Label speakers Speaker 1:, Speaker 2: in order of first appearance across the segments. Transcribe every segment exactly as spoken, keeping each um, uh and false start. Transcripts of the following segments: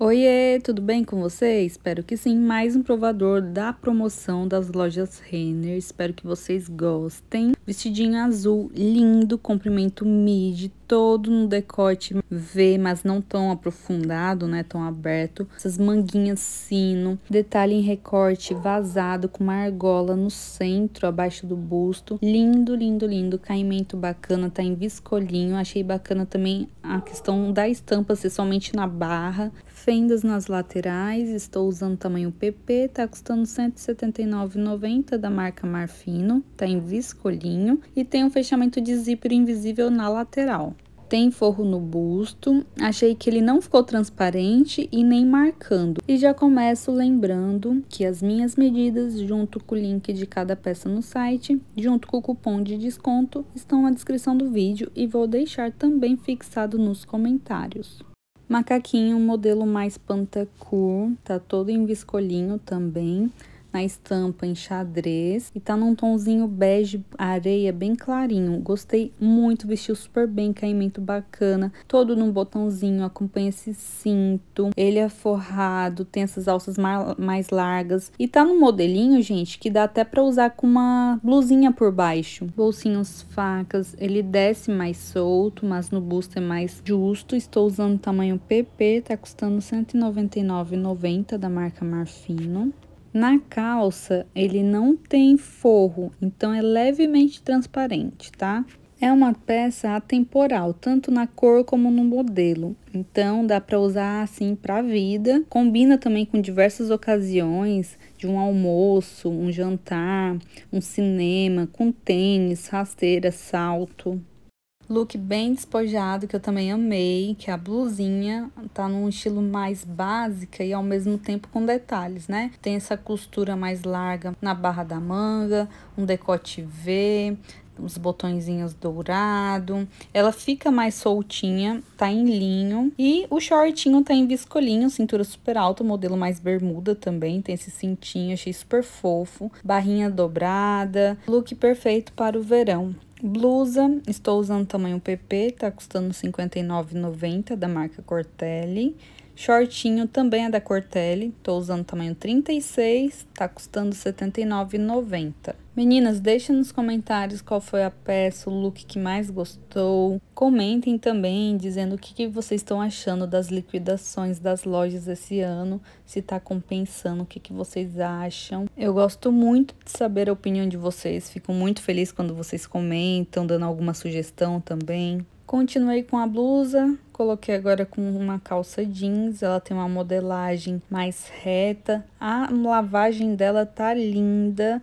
Speaker 1: Oiê, tudo bem com você? Espero que sim. Mais um provador da promoção das lojas Renner. Espero que vocês gostem. Vestidinho azul, lindo, comprimento midi, todo no decote V, mas não tão aprofundado, né? Tão aberto. Essas manguinhas sino, detalhe em recorte vazado com uma argola no centro, abaixo do busto. Lindo, lindo, lindo. Caimento bacana, tá em viscolinho. Achei bacana também a questão da estampa ser somente na barra. Fendas nas laterais, estou usando tamanho P P, tá custando cento e setenta e nove reais e noventa centavos da marca Marfino, tá em viscolinho e tem um fechamento de zíper invisível na lateral. Tem forro no busto, achei que ele não ficou transparente e nem marcando. E já começo lembrando que as minhas medidas, junto com o link de cada peça no site, junto com o cupom de desconto, estão na descrição do vídeo e vou deixar também fixado nos comentários. Macaquinho, modelo mais pantacur, tá todo em viscolinho também, na estampa em xadrez e tá num tonzinho bege areia bem clarinho. Gostei muito, vestiu super bem, caimento bacana, todo num botãozinho, acompanha esse cinto. Ele é forrado, tem essas alças mais largas e tá num modelinho, gente, que dá até pra usar com uma blusinha por baixo. Bolsinhos facas, ele desce mais solto, mas no busto é mais justo. Estou usando tamanho P P, tá custando cento e noventa e nove reais e noventa centavos da marca Marfino. Na calça, ele não tem forro, então é levemente transparente, tá? É uma peça atemporal, tanto na cor como no modelo. Então, dá para usar assim para a vida. Combina também com diversas ocasiões, de um almoço, um jantar, um cinema, com tênis, rasteira, salto. Look bem despojado, que eu também amei, que a blusinha tá num estilo mais básica e ao mesmo tempo com detalhes, né? Tem essa costura mais larga na barra da manga, um decote V, os botõezinhos dourado. Ela fica mais soltinha, tá em linho. E o shortinho tá em viscolinho, cintura super alta, modelo mais bermuda também. Tem esse cintinho, achei super fofo. Barrinha dobrada, look perfeito para o verão. Blusa, estou usando tamanho P P, tá custando cinquenta e nove reais e noventa centavos da marca Cortelli. Shortinho também é da Cortelli, tô usando tamanho trinta e seis, tá custando setenta e nove reais e noventa centavos. Meninas, deixem nos comentários qual foi a peça, o look que mais gostou. Comentem também dizendo o que, que vocês estão achando das liquidações das lojas esse ano, se tá compensando, o que, que vocês acham. Eu gosto muito de saber a opinião de vocês, fico muito feliz quando vocês comentam, dando alguma sugestão também. Continuei com a blusa, coloquei agora com uma calça jeans, ela tem uma modelagem mais reta, a lavagem dela tá linda,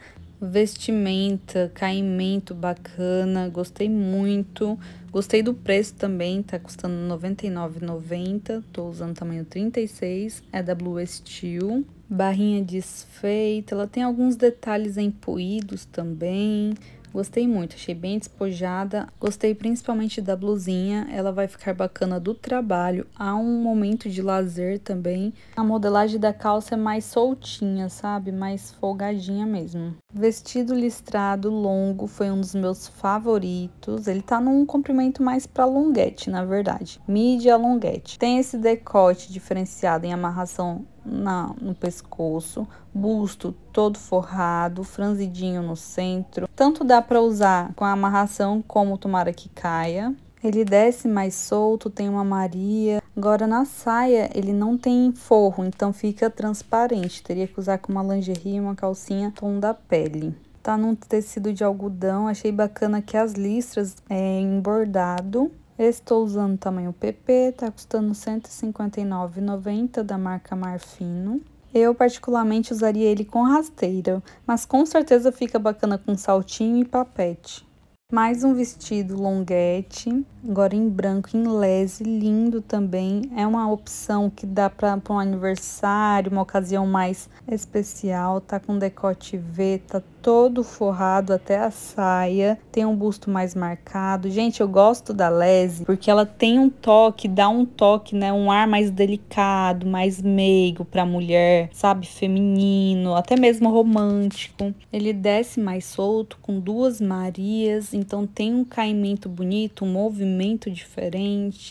Speaker 1: vestimenta, caimento bacana, gostei muito, gostei do preço também, tá custando noventa e nove reais e noventa centavos, tô usando tamanho trinta e seis, é da Blue Steel, barrinha desfeita, ela tem alguns detalhes empoídos também. Gostei muito, achei bem despojada, gostei principalmente da blusinha, ela vai ficar bacana do trabalho, há um momento de lazer também. A modelagem da calça é mais soltinha, sabe? Mais folgadinha mesmo. Vestido listrado longo foi um dos meus favoritos, ele tá num comprimento mais pra longuete, na verdade, midi a longuete. Tem esse decote diferenciado em amarração Na, no pescoço, busto todo forrado, franzidinho no centro. Tanto dá para usar com a amarração como tomara que caia. Ele desce mais solto, tem uma Maria. Agora na saia ele não tem forro, então fica transparente. Teria que usar com uma lingerie e uma calcinha tom da pele. Tá num tecido de algodão, achei bacana que as listras é em bordado. Estou usando tamanho P P, tá custando cento e cinquenta e nove reais e noventa centavos da marca Marfino. Eu particularmente usaria ele com rasteira, mas com certeza fica bacana com saltinho e papete. Mais um vestido longuete, agora em branco, em lese, lindo também. É uma opção que dá para um aniversário, uma ocasião mais especial. Tá com decote V, tá todo forrado até a saia. Tem um busto mais marcado. Gente, eu gosto da lese porque ela tem um toque, dá um toque, né? Um ar mais delicado, mais meigo pra mulher, sabe? Feminino, até mesmo romântico. Ele desce mais solto, com duas Marias. Então tem um caimento bonito, um movimento diferente,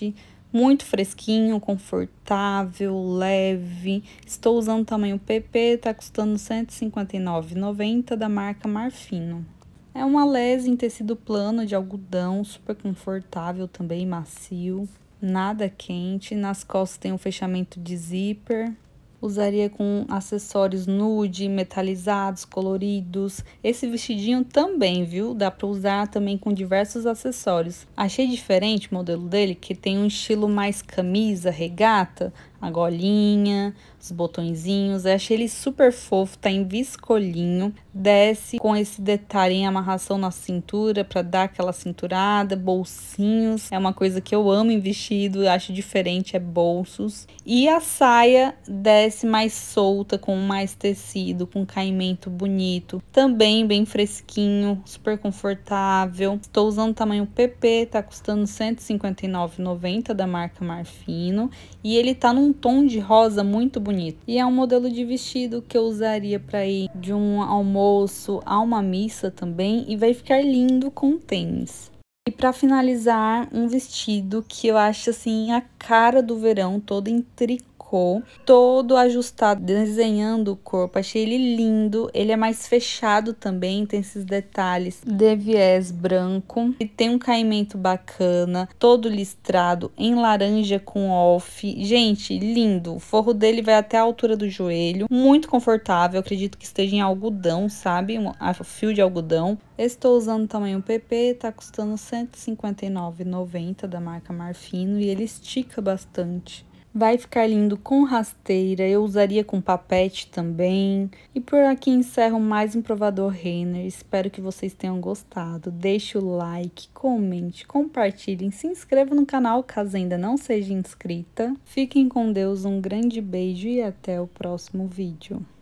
Speaker 1: Muito fresquinho, confortável, leve. Estou usando o tamanho P P, tá custando cento e cinquenta e nove reais e noventa centavos da marca Marfino. É uma lese em tecido plano de algodão, super confortável também, macio, nada quente. Nas costas tem um fechamento de zíper. Usaria com acessórios nude, metalizados, coloridos. Esse vestidinho também, viu? Dá pra usar também com diversos acessórios. Achei diferente o modelo dele, que tem um estilo mais camisa, regata, a golinha, os botõezinhos. Eu achei ele super fofo, tá em viscolinho. Desce com esse detalhe em amarração na cintura para dar aquela cinturada, bolsinhos. É uma coisa que eu amo em vestido, acho diferente, é bolsos. E a saia desce mais solta, com mais tecido, com caimento bonito. Também bem fresquinho, super confortável. Estou usando o tamanho P P, tá custando cento e cinquenta e nove reais e noventa centavos da marca Marfino. E ele tá num tom de rosa muito bonito. E é um modelo de vestido que eu usaria para ir de um almoço a uma missa também. E vai ficar lindo com tênis. E para finalizar, um vestido que eu acho assim a cara do verão, todo em tricô, todo ajustado, desenhando o corpo. Achei ele lindo. Ele é mais fechado também, tem esses detalhes de viés branco. E tem um caimento bacana, todo listrado em laranja com off. Gente, lindo. O forro dele vai até a altura do joelho, muito confortável. Acredito que esteja em algodão, sabe? Um fio de algodão. Estou usando o tamanho P P, tá custando cento e cinquenta e nove reais e noventa centavos da marca Marfino e ele estica bastante. Vai ficar lindo com rasteira, eu usaria com papete também. E por aqui encerro mais um provador Renner. Espero que vocês tenham gostado. Deixe o like, comente, compartilhem, se inscreva no canal caso ainda não seja inscrita. Fiquem com Deus, um grande beijo e até o próximo vídeo.